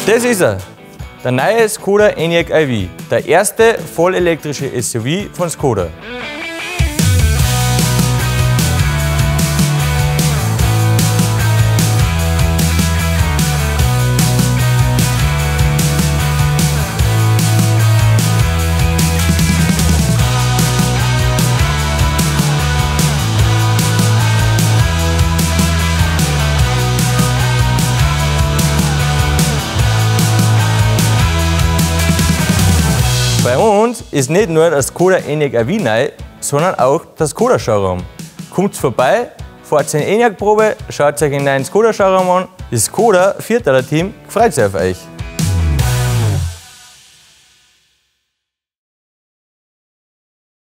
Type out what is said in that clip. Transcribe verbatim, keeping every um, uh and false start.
Das ist er, der neue Skoda Enyaq i V, der erste vollelektrische S U V von Skoda. Bei uns ist nicht nur der Skoda Enyaq i V neu, sondern auch der Skoda Showroom. Kommt vorbei, fahrt in Enyaq Probe, schaut euch in den neuen Skoda Showroom an. Das Skoda Viertaler Team freut sich auf euch.